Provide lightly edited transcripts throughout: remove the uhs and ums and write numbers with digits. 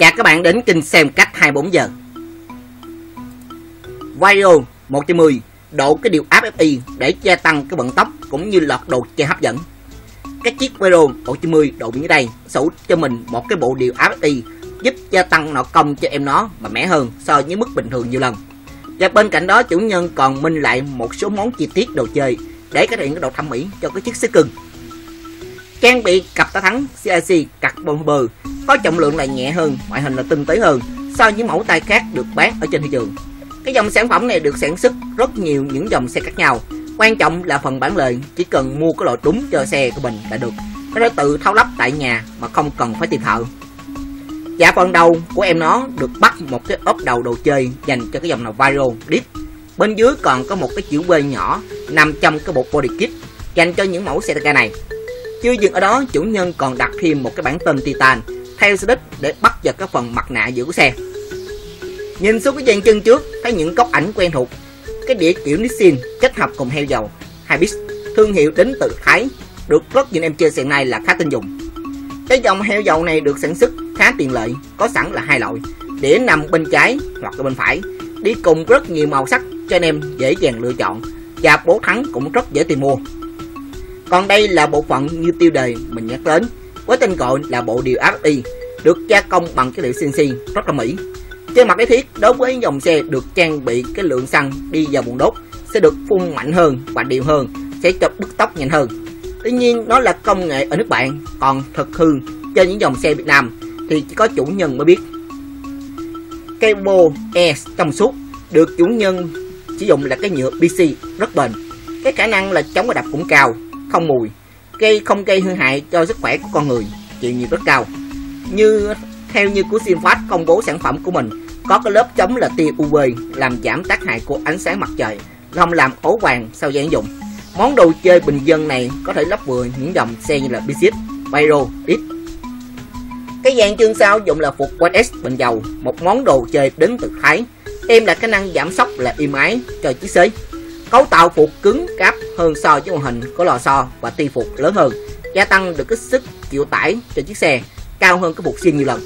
Chào các bạn đến kênh xem cách 24 giờ. Video 110 độ cái điều áp FI để gia tăng cái vận tốc cũng như lọt đồ chơi hấp dẫn. Cái chiếc video 110 độ dưới đây sở hữu cho mình một cái bộ điều áp FI giúp gia tăng nội công cho em nó mà mẻ hơn so với mức bình thường nhiều lần. Và bên cạnh đó chủ nhân còn minh lại một số món chi tiết đồ chơi để cải thiện cái độ thẩm mỹ cho cái chiếc xích cưng. Trang bị cặp tả thắng CIC Carbon Fiber có trọng lượng là nhẹ hơn, ngoại hình là tinh tế hơn so với mẫu tay khác được bán ở trên thị trường. Cái dòng sản phẩm này được sản xuất rất nhiều những dòng xe khác nhau. Quan trọng là phần bản lề, chỉ cần mua cái loại đúng cho xe của mình là được. Có thể tự tháo lắp tại nhà mà không cần phải tìm thợ. Và phần đầu của em nó được bắt một cái ốp đầu đồ chơi dành cho cái dòng nào Vario Deep. Bên dưới còn có một cái chữ V nhỏ nằm trong cái bộ body kit dành cho những mẫu xe tay ga này. Chưa dừng ở đó, chủ nhân còn đặt thêm một cái bản tên Titan theo sở đích để bắt vào cái phần mặt nạ giữa của xe. Nhìn xuống cái dàn chân trước thấy những góc ảnh quen thuộc. Cái đĩa kiểu Nissin kết hợp cùng heo dầu Hybrid, thương hiệu đến từ Thái, được rất nhiều em chơi xe này là khá tin dùng. Cái dòng heo dầu này được sản xuất khá tiện lợi, có sẵn là hai loại, đĩa nằm bên trái hoặc là bên phải, đi cùng rất nhiều màu sắc cho anh em dễ dàng lựa chọn, và bố thắng cũng rất dễ tìm mua. Còn đây là bộ phận như tiêu đề mình nhắc đến, với tên gọi là bộ điều áp FI, được gia công bằng cái liệu CNC rất là mỹ. Trên mặt lý thuyết, đối với dòng xe được trang bị cái lượng xăng đi vào buồng đốt sẽ được phun mạnh hơn và đều hơn, sẽ cho bứt tốc nhanh hơn. Tuy nhiên nó là công nghệ ở nước bạn, còn thực hư cho những dòng xe Việt Nam thì chỉ có chủ nhân mới biết. Cable E trong suốt được chủ nhân sử dụng là cái nhựa PC rất bền, cái khả năng là chống va đập cũng cao, không mùi, không gây hư hại cho sức khỏe của con người, chịu nhiệt rất cao. Theo như của Sinfast công bố sản phẩm của mình có cái lớp chống là tia UV làm giảm tác hại của ánh sáng mặt trời, không làm ố vàng sau khi sử dụng. Món đồ chơi bình dân này có thể lắp vừa những dòng xe như là Bixit, Vario, Deep. Cái dàn chân sau dùng là phục Quad S bình dầu, một món đồ chơi đến từ Thái, đem lại khả năng giảm sóc là êm ái cho chiếc xế. Cấu tạo phục cứng cáp hơn so với màn hình có lò xo và ti phục lớn hơn, gia tăng được cái sức chịu tải cho chiếc xe, cao hơn cái phục xuyên nhiều lần.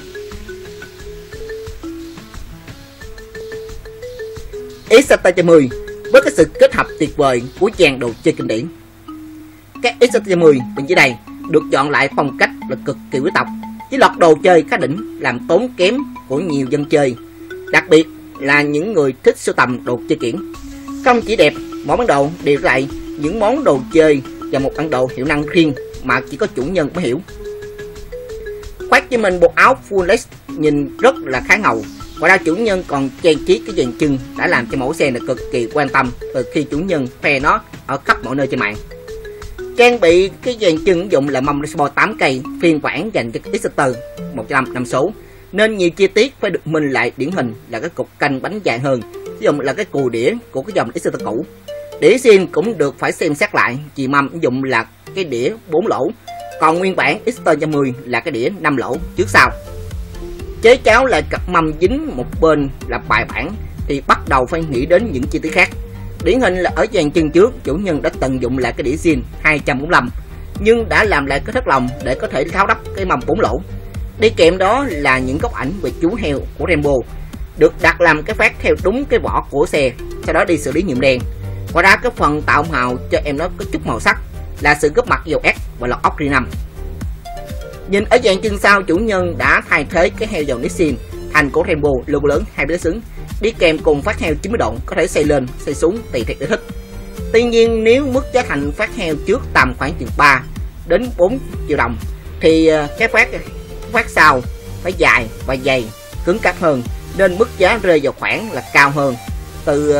XT110 với cái sự kết hợp tuyệt vời của dàn đồ chơi kinh điển. Cái XT110 bên dưới đây được chọn lại phong cách là cực kỳ quý tộc, với lọt đồ chơi khá đỉnh làm tốn kém của nhiều dân chơi, đặc biệt là những người thích sưu tầm đồ chơi kiển. Không chỉ đẹp, mỗi bản đồ đều lại những món đồ chơi và một bản đồ hiệu năng riêng mà chỉ có chủ nhân mới hiểu. Khoác cho mình bộ áo full lace nhìn rất là khá ngầu. Ngoài ra chủ nhân còn trang trí cái dàn chân đã làm cho mẫu xe này cực kỳ quan tâm từ khi chủ nhân khoe nó ở khắp mọi nơi trên mạng. Trang bị cái dàn chân ứng dụng là mâm Sport 8 cây phiên bản dành cho X-Ter 105 số, nên nhiều chi tiết phải được minh lại điển hình là cái cục canh bánh dài hơn, sử dụng là cái cù đĩa của cái dòng X-Ter cũ. Đĩa zin cũng được phải xem xét lại, vì mâm ứng dụng là cái đĩa 4 lỗ, còn nguyên bản X-Ter là cái đĩa 5 lỗ trước sau. Chế cháo lại cặp mâm dính một bên là bài bản thì bắt đầu phải nghĩ đến những chi tiết khác. Điển hình là ở dàn chân trước chủ nhân đã tận dụng lại cái đĩa zin 245 nhưng đã làm lại cái thất lòng để có thể tháo đắp cái mâm 4 lỗ. Đi kèm đó là những góc ảnh về chú heo của Rambo được đặt làm cái phát theo đúng cái vỏ của xe, sau đó đi xử lý nhuộm đen. Ngoài ra cái phần tạo màu cho em nó có chút màu sắc là sự góp mặt dầu S và lọc ốc R5. Nhìn ở dàn chân sau chủ nhân đã thay thế cái heo dầu Nissin thành của Rambo logo lớn 2 bánh xứng, đi kèm cùng phát heo 90 độ có thể xoay lên xoay xuống tùy theo yêu thích. Tuy nhiên nếu mức giá thành phát heo trước tầm khoảng chừng 3 đến 4 triệu đồng thì cái phát sau phải dài và dày, cứng cáp hơn, nên mức giá rơi vào khoảng là cao hơn từ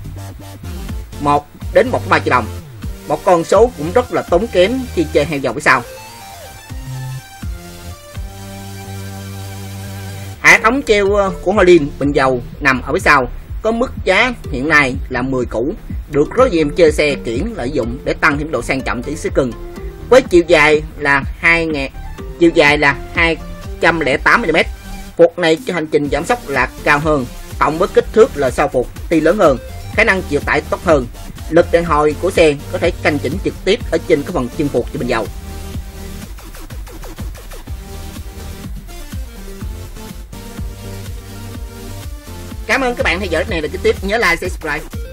1 đến 1,3 triệu đồng. Một con số cũng rất là tốn kém khi chơi heo dầu phía sau. Hệ thống treo của Holland bình dầu nằm ở phía sau, có mức giá hiện nay là 10 củ, được rất nhiều chơi xe kiển lợi dụng để tăng thêm độ sang trọng cho chiếc cưng. Với chiều dài là 208 mm, phục này cho hành trình giảm sóc là cao hơn, cộng với kích thước là sau phục tuy lớn hơn, khả năng chịu tải tốt hơn. Lực đàn hồi của xe có thể canh chỉnh trực tiếp ở trên cái phần chân phục cho bình dầu. Cảm ơn các bạn theo dõi này là cái tiếp, nhớ like, subscribe.